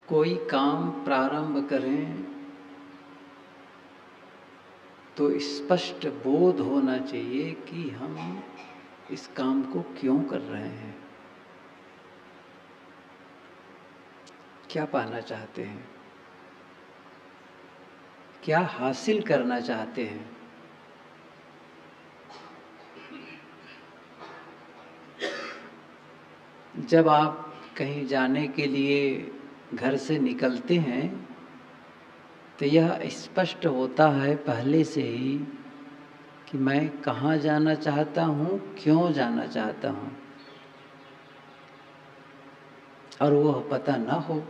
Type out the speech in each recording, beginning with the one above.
कोई काम प्रारंभ करें तो स्पष्ट बोध होना चाहिए कि हम इस काम को क्यों कर रहे हैं, क्या पाना चाहते हैं, क्या हासिल करना चाहते हैं। जब आप कहीं जाने के लिए घर से निकलते हैं तो यह स्पष्ट होता है पहले से ही कि मैं कहाँ जाना चाहता हूँ, क्यों जाना चाहता हूँ। और वह पता न हो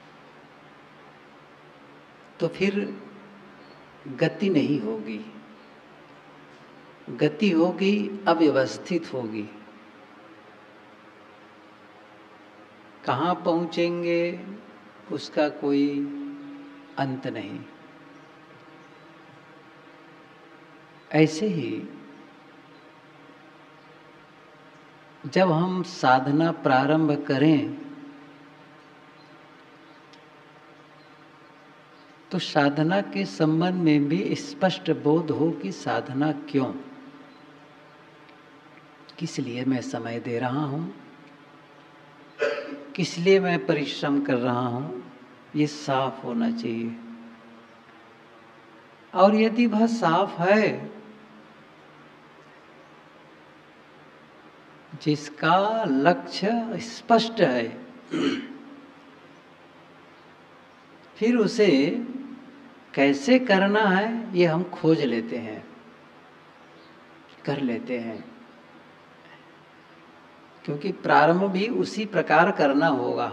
तो फिर गति नहीं होगी, गति होगी अव्यवस्थित होगी। कहाँ पहुँचेंगे उसका कोई अंत नहीं। ऐसे ही जब हम साधना प्रारंभ करें तो साधना के संबंध में भी स्पष्ट बोध हो कि साधना क्यों, किस लिए मैं समय दे रहा हूँ, किस लिए मैं परिश्रम कर रहा हूँ, ये साफ होना चाहिए। और यदि वह साफ है, जिसका लक्ष्य स्पष्ट है, फिर उसे कैसे करना है ये हम खोज लेते हैं, कर लेते हैं। क्योंकि प्रारंभ भी उसी प्रकार करना होगा।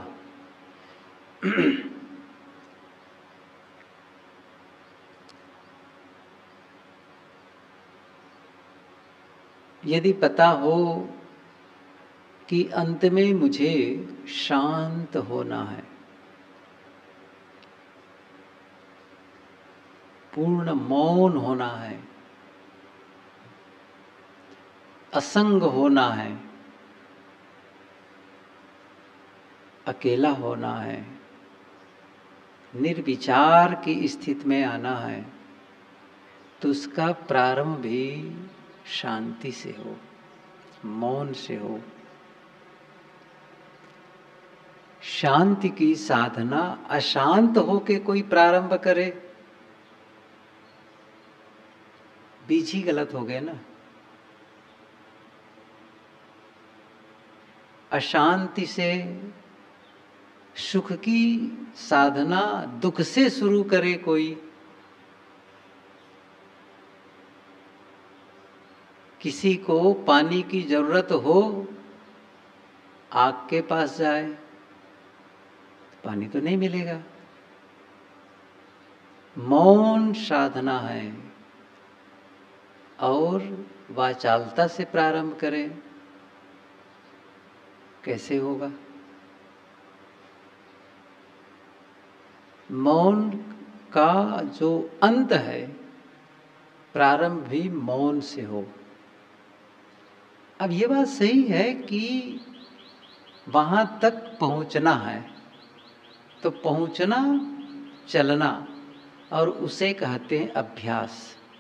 यदि पता हो कि अंत में मुझे शांत होना है, पूर्ण मौन होना है, असंग होना है, अकेला होना है, निर्विचार की स्थिति में आना है, तो उसका प्रारंभ भी शांति से हो, मौन से हो। शांति की साधना अशांत होके कोई प्रारंभ करे, बीज ही गलत हो गए ना। अशांति से सुख की साधना दुख से शुरू करे कोई, किसी को पानी की जरूरत हो आग के पास जाए, पानी तो नहीं मिलेगा। मौन साधना है और वाचालता से प्रारंभ करें, कैसे होगा। मौन का जो अंत है, प्रारंभ भी मौन से हो। अब ये बात सही है कि वहां तक पहुंचना है, तो पहुंचना, चलना, और उसे कहते हैं अभ्यास।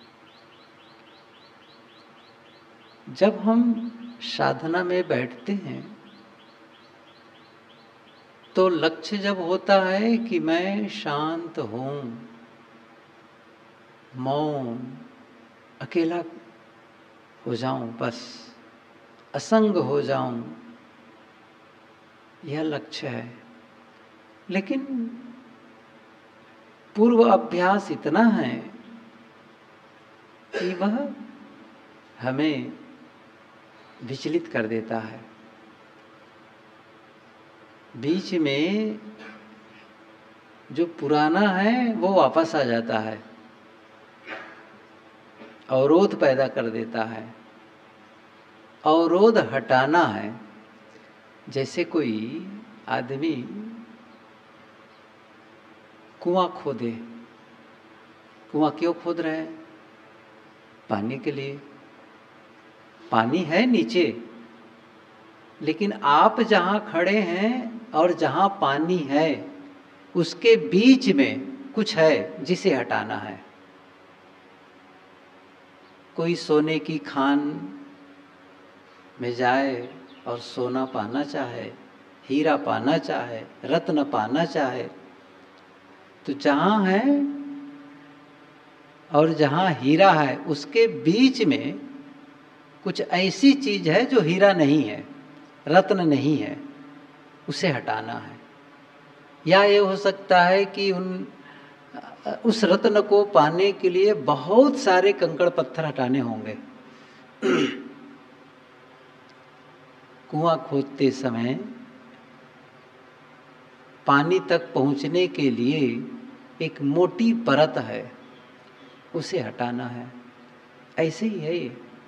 जब हम साधना में बैठते हैं तो लक्ष्य जब होता है कि मैं शांत हूं, मौन, अकेला हो जाऊं, बस असंग हो जाऊं, यह लक्ष्य है। लेकिन पूर्व अभ्यास इतना है कि वह हमें विचलित कर देता है। बीच में जो पुराना है वो वापस आ जाता है, अवरोध पैदा कर देता है। अवरोध हटाना है। जैसे कोई आदमी कुआं खोदे, कुआं क्यों खोद रहे हैं? पानी के लिए। पानी है नीचे, लेकिन आप जहां खड़े हैं और जहां पानी है उसके बीच में कुछ है जिसे हटाना है। कोई सोने की खान में जाए और सोना पाना चाहे, हीरा पाना चाहे, रत्न पाना चाहे, तो जहाँ है और जहाँ हीरा है उसके बीच में कुछ ऐसी चीज है जो हीरा नहीं है, रत्न नहीं है, उसे हटाना है। या ये हो सकता है कि उस रत्न को पाने के लिए बहुत सारे कंकड़ पत्थर हटाने होंगे। कुआं खोदते समय पानी तक पहुंचने के लिए एक मोटी परत है, उसे हटाना है। ऐसे ही है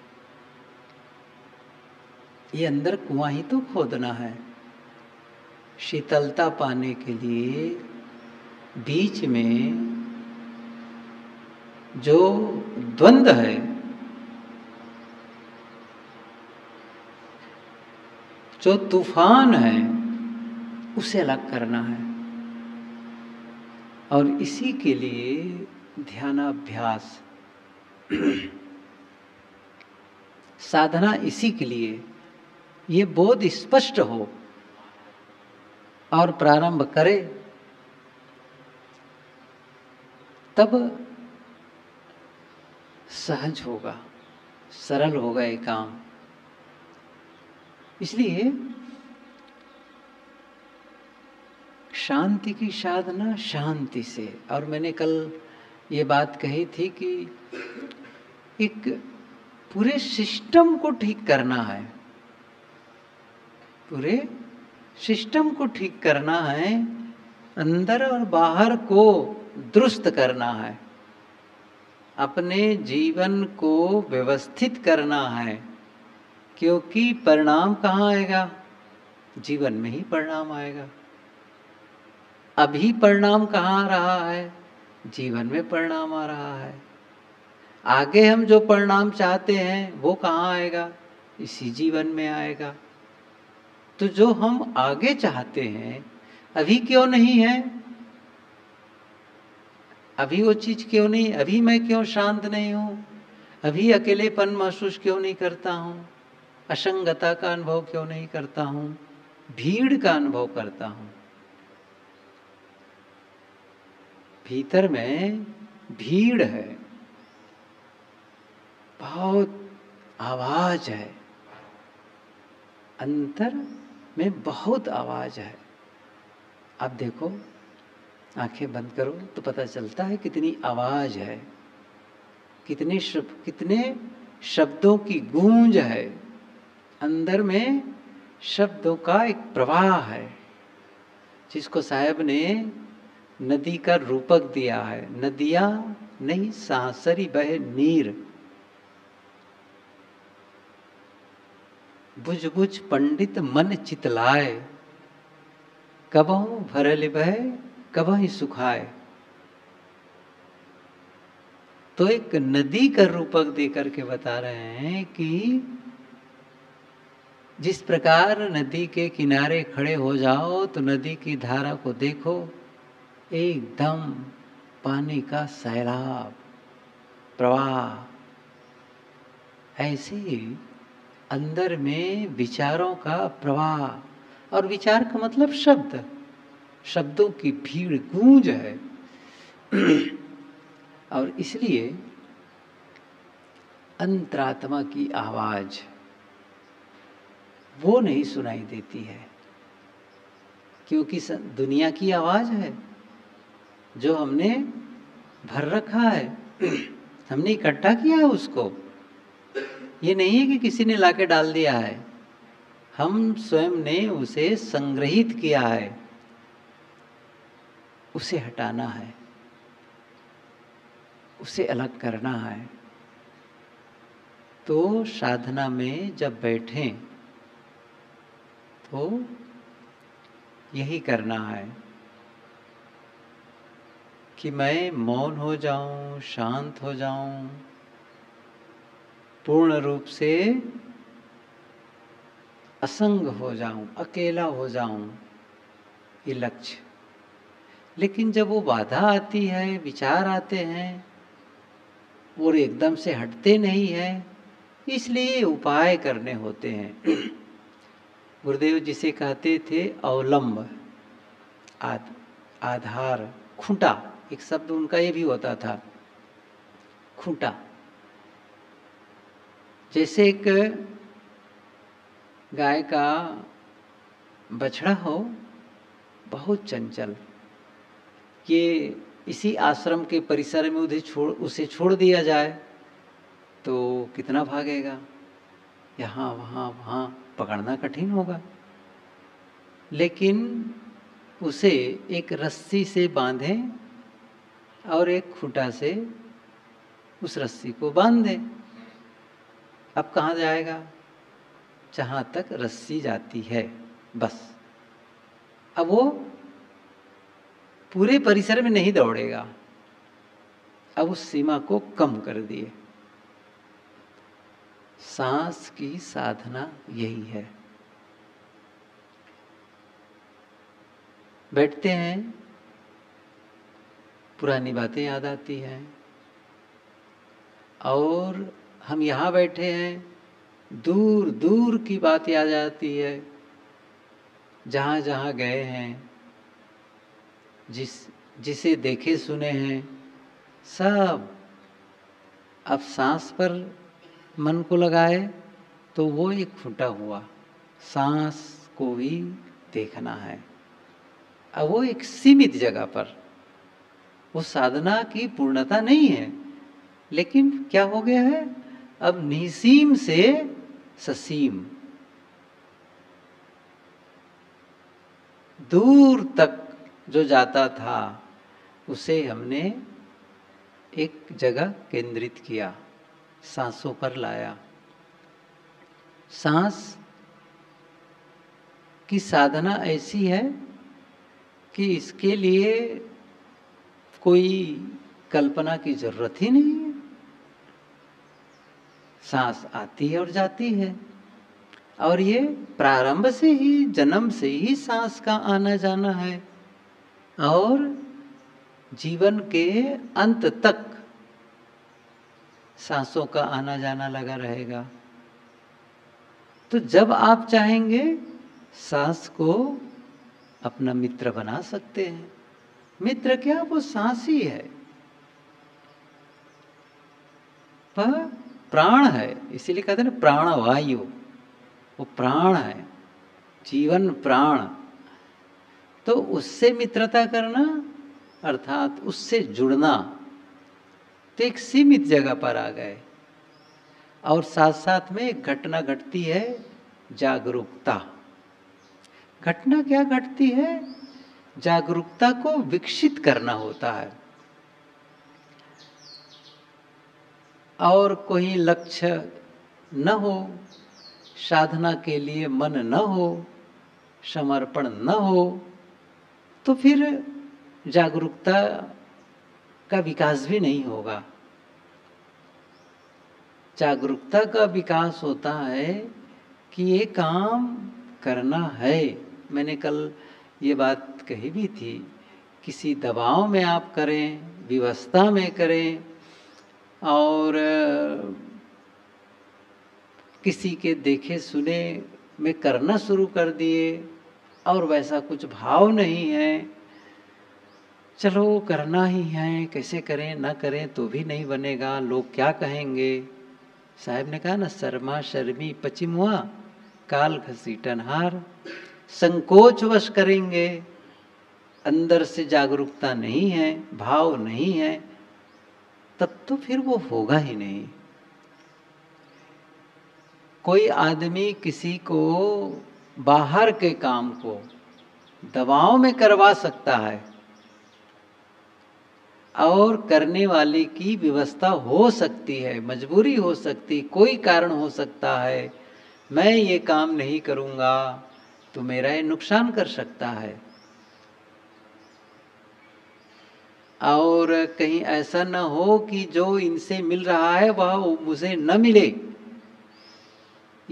ये अंदर कुआं ही तो खोदना है। शीतलता पाने के लिए बीच में जो द्वंद्व है, जो तूफान है, उसे अलग करना है। और इसी के लिए ध्यानाभ्यास, साधना इसी के लिए, ये बोध स्पष्ट हो और प्रारंभ करे, तब सहज होगा, सरल होगा ये काम। इसलिए शांति की साधना शांति से। और मैंने कल ये बात कही थी कि एक पूरे सिस्टम को ठीक करना है, पूरे सिस्टम को ठीक करना है, अंदर और बाहर को दुरुस्त करना है, अपने जीवन को व्यवस्थित करना है। क्योंकि परिणाम कहाँ आएगा? जीवन में ही परिणाम आएगा। अभी परिणाम कहाँ आ रहा है? जीवन में परिणाम आ रहा है। आगे हम जो परिणाम चाहते हैं वो कहाँ आएगा? इसी जीवन में आएगा। तो जो हम आगे चाहते हैं अभी क्यों नहीं है? अभी वो चीज क्यों नहीं? अभी मैं क्यों शांत नहीं हूं? अभी अकेलेपन महसूस क्यों नहीं करता हूं? असंगता का अनुभव क्यों नहीं करता हूं? भीड़ का अनुभव करता हूं। भीतर में भीड़ है, बहुत आवाज है, अंतर में बहुत आवाज है। अब देखो, आंखें बंद करो तो पता चलता है कितनी आवाज है, कितने शब्दों की गूंज है। अंदर में शब्दों का एक प्रवाह है, जिसको साहब ने नदी का रूपक दिया है। नदियां नहीं सांसरी बहे नीर, बुझ बुझ पंडित मन चितलाए, कबहु भरल बहे कबहि सुखाए। तो एक नदी का रूपक देकर के बता रहे हैं कि जिस प्रकार नदी के किनारे खड़े हो जाओ तो नदी की धारा को देखो, एकदम पानी का सैलाब, प्रवाह। ऐसे ही अंदर में विचारों का प्रवाह। और विचार का मतलब शब्द, शब्दों की भीड़, गूंज है। और इसलिए अंतरात्मा की आवाज वो नहीं सुनाई देती है, क्योंकि दुनिया की आवाज है जो हमने भर रखा है, हमने इकट्ठा किया है उसको। ये नहीं है कि किसी ने लाके डाल दिया है, हम स्वयं ने उसे संग्रहित किया है। उसे हटाना है, उसे अलग करना है। तो साधना में जब बैठें तो यही करना है कि मैं मौन हो जाऊं, शांत हो जाऊं, पूर्ण रूप से असंग हो जाऊं, अकेला हो जाऊं। ये लक्ष्य। लेकिन जब वो बाधा आती है, विचार आते हैं और एकदम से हटते नहीं हैं, इसलिए उपाय करने होते हैं। गुरुदेव जिसे कहते थे अवलंब, आधार, खूंटा, एक शब्द उनका ये भी होता था, खूंटा। जैसे एक गाय का बछड़ा हो, बहुत चंचल, ये इसी आश्रम के परिसर में उसे छोड़ दिया जाए तो कितना भागेगा, यहाँ वहाँ वहाँ पकड़ना कठिन होगा। लेकिन उसे एक रस्सी से बांधें और एक खूंटा से उस रस्सी को बांध दें, अब कहाँ जाएगा? जहाँ तक रस्सी जाती है बस। अब वो पूरे परिसर में नहीं दौड़ेगा, अब उस सीमा को कम कर दिए। सांस की साधना यही है। बैठते हैं, पुरानी बातें याद आती हैं, और हम यहाँ बैठे हैं, दूर दूर की बात याद आती है, जहाँ जहाँ गए हैं, जिसे देखे सुने हैं, सब। अब सांस पर मन को लगाए तो वो एक फूटा हुआ, सांस को ही देखना है। अब वो एक सीमित जगह पर, वो साधना की पूर्णता नहीं है, लेकिन क्या हो गया है, अब निसीम से ससीम, दूर तक जो जाता था उसे हमने एक जगह केंद्रित किया, सांसों पर लाया। सांस की साधना ऐसी है कि इसके लिए कोई कल्पना की जरूरत ही नहीं है। सांस आती है और जाती है, और ये प्रारंभ से ही, जन्म से ही सांस का आना जाना है, और जीवन के अंत तक सांसों का आना जाना लगा रहेगा। तो जब आप चाहेंगे सांस को अपना मित्र बना सकते हैं। मित्र क्या, वो सांस ही है, वह प्राण है, इसीलिए कहते हैं ना प्राणवायु, वो प्राण है, जीवन प्राण। तो उससे मित्रता करना अर्थात उससे जुड़ना, तो एक सीमित जगह पर आ गए। और साथ साथ में एक घटना घटती है, जागरूकता। घटना क्या घटती है, जागरूकता को विकसित करना होता है। और कोई लक्ष्य न हो, साधना के लिए मन न हो, समर्पण न हो, तो फिर जागरूकता का विकास भी नहीं होगा। जागरूकता का विकास होता है कि ये काम करना है। मैंने कल ये बात कही भी थी, किसी दबाव में आप करें, विवशता में करें, और किसी के देखे सुने में करना शुरू कर दिए, और वैसा कुछ भाव नहीं है, चलो करना ही है, कैसे करें ना करें तो भी नहीं बनेगा, लोग क्या कहेंगे। साहब ने कहा ना, शर्मा शर्मी पचिमुआ, काल घसीटनहार। संकोच वश करेंगे, अंदर से जागरूकता नहीं है, भाव नहीं है, तब तो फिर वो होगा ही नहीं। कोई आदमी किसी को बाहर के काम को दबाव में करवा सकता है, और करने वाले की व्यवस्था हो सकती है, मजबूरी हो सकती, कोई कारण हो सकता है, मैं ये काम नहीं करूँगा तो मेरा ये नुकसान कर सकता है। और कहीं ऐसा न हो कि जो इनसे मिल रहा है वह मुझे न मिले,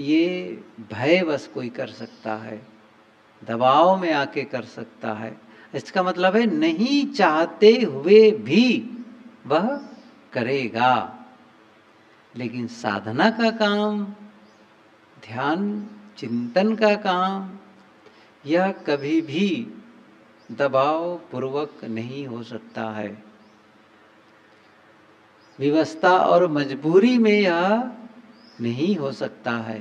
ये भय बस कोई कर सकता है, दबाव में आके कर सकता है। इसका मतलब है नहीं चाहते हुए भी वह करेगा। लेकिन साधना का काम, ध्यान चिंतन का काम, यह कभी भी दबाव पूर्वक नहीं हो सकता है। विवशता और मजबूरी में यह नहीं हो सकता है।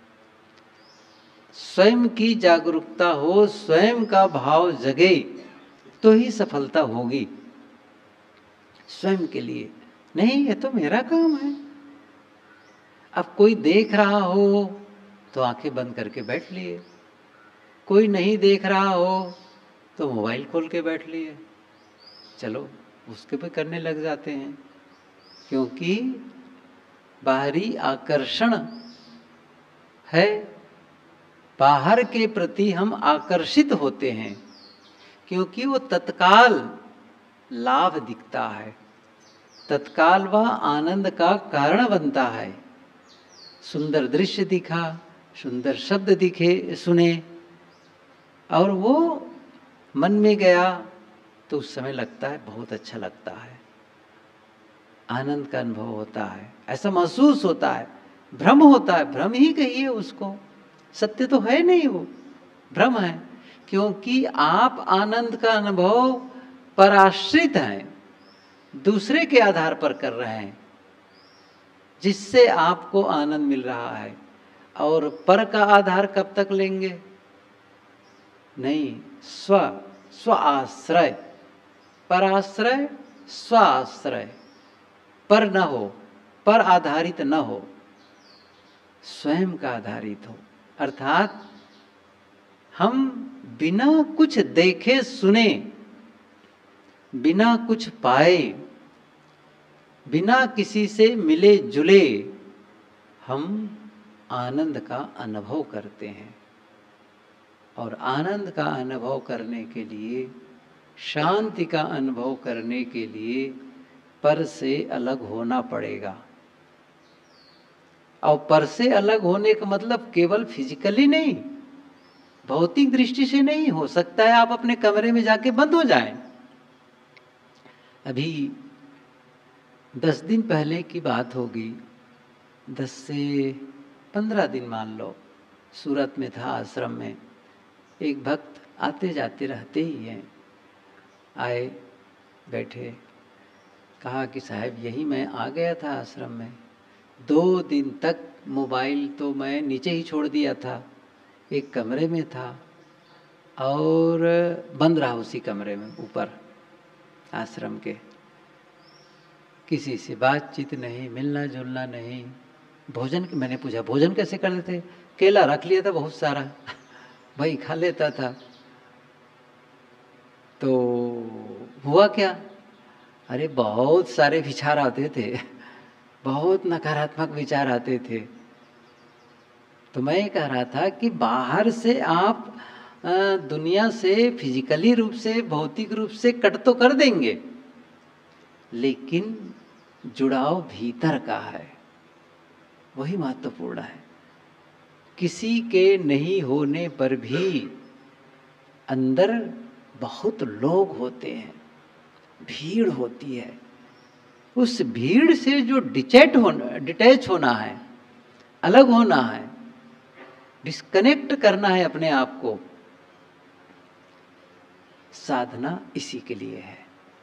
स्वयं की जागरूकता हो, स्वयं का भाव जगे तो ही सफलता होगी। स्वयं के लिए नहीं, ये तो मेरा काम है। अब कोई देख रहा हो तो आंखें बंद करके बैठ लिए, कोई नहीं देख रहा हो तो मोबाइल खोल के बैठ लिए, चलो उसके पे करने लग जाते हैं। क्योंकि बाहरी आकर्षण है, बाहर के प्रति हम आकर्षित होते हैं क्योंकि वो तत्काल लाभ दिखता है, तत्काल वह आनंद का कारण बनता है। सुंदर दृश्य दिखा, सुंदर शब्द दिखे, सुने और वो मन में गया तो उस समय लगता है बहुत अच्छा लगता है, आनंद का अनुभव होता है, ऐसा महसूस होता है। भ्रम होता है, भ्रम ही कहिए उसको, सत्य तो है नहीं, वो भ्रम है। क्योंकि आप आनंद का अनुभव पर आश्रित हैं, दूसरे के आधार पर कर रहे हैं जिससे आपको आनंद मिल रहा है। और पर का आधार कब तक लेंगे? नहीं, स्व आश्रय, पराश्रय स्व आश्रय, पर न हो, पर आधारित न हो, स्वयं का आधारित हो। अर्थात हम बिना कुछ देखे सुने, बिना कुछ पाए, बिना किसी से मिले जुले हम आनंद का अनुभव करते हैं। और आनंद का अनुभव करने के लिए, शांति का अनुभव करने के लिए पर से अलग होना पड़ेगा। और पर से अलग होने का मतलब केवल फिजिकली नहीं, भौतिक दृष्टि से नहीं। हो सकता है आप अपने कमरे में जाके बंद हो जाएं। अभी 10 दिन पहले की बात होगी, 10 से 15 दिन मान लो, सूरत में था आश्रम में। एक भक्त आते जाते रहते ही हैं, आए, बैठे, कहा कि साहब यही मैं आ गया था आश्रम में, 2 दिन तक मोबाइल तो मैं नीचे ही छोड़ दिया था, एक कमरे में था और बंद रहा उसी कमरे में ऊपर आश्रम के, किसी से बातचीत नहीं, मिलना जुलना नहीं। भोजन, मैंने पूछा भोजन कैसे करते थे? केला रख लिया था बहुत सारा, भाई खा लेता था। तो हुआ क्या? अरे बहुत सारे विचार आते थे, बहुत नकारात्मक विचार आते थे। तो मैं ये कह रहा था कि बाहर से आप दुनिया से फिजिकली रूप से, भौतिक रूप से कट तो कर देंगे, लेकिन जुड़ाव भीतर का है, वही महत्वपूर्ण है। किसी के नहीं होने पर भी अंदर बहुत लोग होते हैं, भीड़ होती है। उस भीड़ से जो डिटैच होना है, अलग होना है, डिस्कनेक्ट करना है अपने आप को, साधना इसी के लिए है।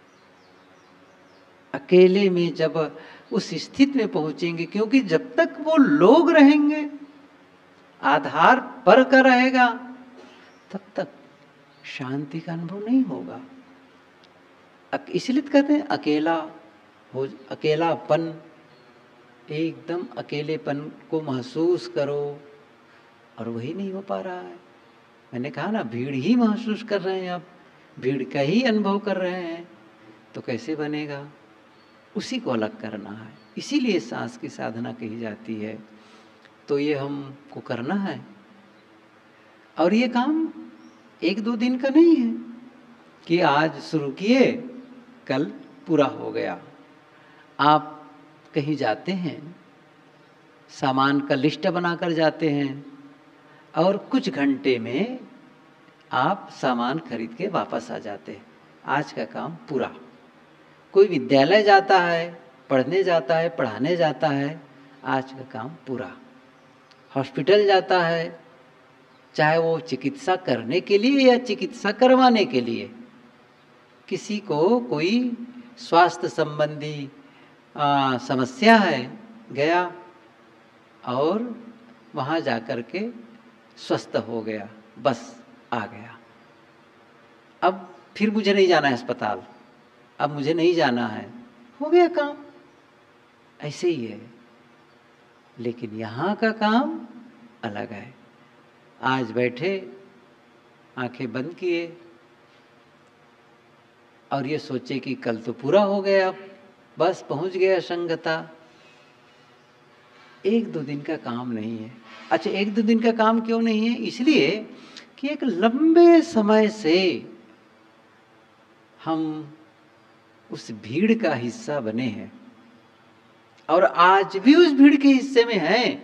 अकेले में जब उस स्थिति में पहुंचेंगे, क्योंकि जब तक वो लोग रहेंगे, आधार पर का रहेगा, तब तक शांति का अनुभव नहीं होगा। इसलिए कहते हैं अकेलापन, एकदम अकेलेपन को महसूस करो, और वही नहीं हो पा रहा है। मैंने कहा ना, भीड़ ही महसूस कर रहे हैं आप, भीड़ का ही अनुभव कर रहे हैं, तो कैसे बनेगा? उसी को अलग करना है। इसीलिए सांस की साधना कही जाती है। तो ये हमको करना है, और ये काम 1-2 दिन का नहीं है कि आज शुरू किए कल पूरा हो गया। आप कहीं जाते हैं, सामान का लिस्ट बनाकर जाते हैं, और कुछ घंटे में आप सामान खरीद के वापस आ जाते हैं, आज का काम पूरा। कोई विद्यालय जाता है, पढ़ने जाता है, पढ़ाने जाता है, आज का काम पूरा। हॉस्पिटल जाता है, चाहे वो चिकित्सा करने के लिए या चिकित्सा करवाने के लिए, किसी को कोई स्वास्थ्य संबंधी समस्या है, गया और वहाँ जाकर के स्वस्थ हो गया, बस आ गया। अब फिर मुझे नहीं जाना है अस्पताल, अब मुझे नहीं जाना है, हो गया काम। ऐसे ही है, लेकिन यहाँ का काम अलग है। आज बैठे, आंखें बंद किए और ये सोचे कि कल तो पूरा हो गया, बस पहुंच गया संगता। 1-2 दिन का काम नहीं है। अच्छा, 1-2 दिन का काम क्यों नहीं है? इसलिए कि एक लंबे समय से हम उस भीड़ का हिस्सा बने हैं और आज भी उस भीड़ के हिस्से में हैं।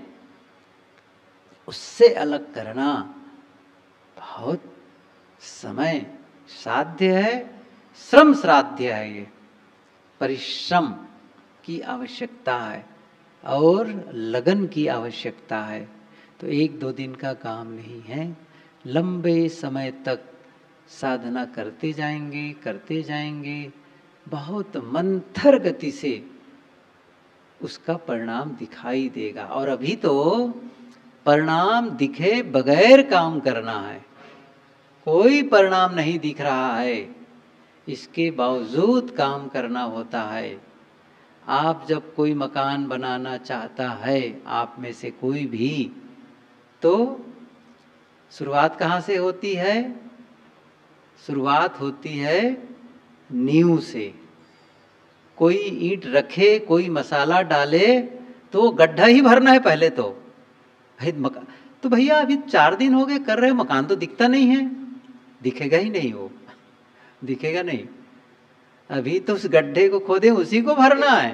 उससे अलग करना बहुत समय साध्य है, श्रम साध्य है। ये परिश्रम की आवश्यकता है और लगन की आवश्यकता है। तो 1-2 दिन का काम नहीं है, लंबे समय तक साधना करते जाएंगे, बहुत मंथर गति से उसका परिणाम दिखाई देगा। और अभी तो परिणाम दिखे बगैर काम करना है, कोई परिणाम नहीं दिख रहा है, इसके बावजूद काम करना होता है। आप जब कोई मकान बनाना चाहता है, आप में से कोई भी, तो शुरुआत कहाँ से होती है? शुरुआत होती है नींव से। कोई ईंट रखे, कोई मसाला डाले, तो गड्ढा ही भरना है पहले तो। मकान तो भैया अभी 4 दिन हो गए कर रहे हो, मकान तो दिखता नहीं है। दिखेगा ही नहीं, वो दिखेगा नहीं। अभी तो उस गड्ढे को खोदे, उसी को भरना है।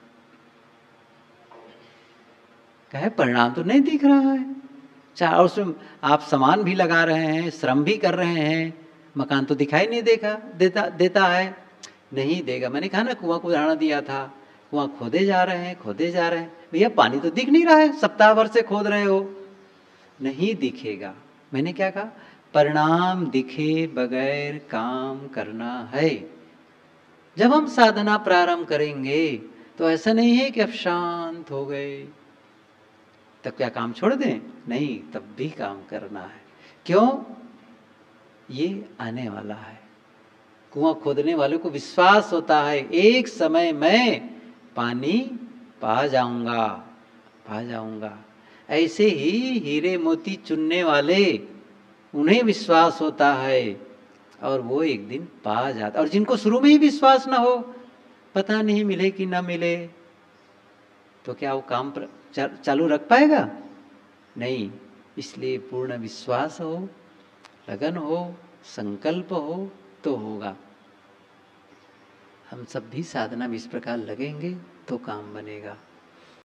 कहे परिणाम तो नहीं दिख रहा है। चाहे उसमें आप सामान भी लगा रहे हैं, श्रम भी कर रहे हैं, मकान तो दिखाई नहीं देता है। नहीं देगा। मैंने कहा ना, कुआं को उदाहरण दिया था, कुआं खोदे जा रहे हैं, भैया पानी तो दिख नहीं रहा है, सप्ताह भर से खोद रहे हो, नहीं दिखेगा। मैंने क्या कहा? परिणाम दिखे बगैर काम करना है। जब हम साधना प्रारंभ करेंगे तो ऐसा नहीं है कि अब शांत हो गए तब क्या काम छोड़ दें, नहीं, तब भी काम करना है। क्यों? ये आने वाला है। कुआं खोदने वाले को विश्वास होता है, एक समय मैं पानी पा जाऊंगा। ऐसे ही हीरे मोती चुनने वाले, उन्हें विश्वास होता है और वो एक दिन पा जाता। और जिनको शुरू में ही विश्वास ना हो, पता नहीं मिले कि ना मिले, तो क्या वो काम चालू रख पाएगा? नहीं। इसलिए पूर्ण विश्वास हो, लगन हो, संकल्प हो तो होगा। हम सब भी साधना में इस प्रकार लगेंगे तो काम बनेगा।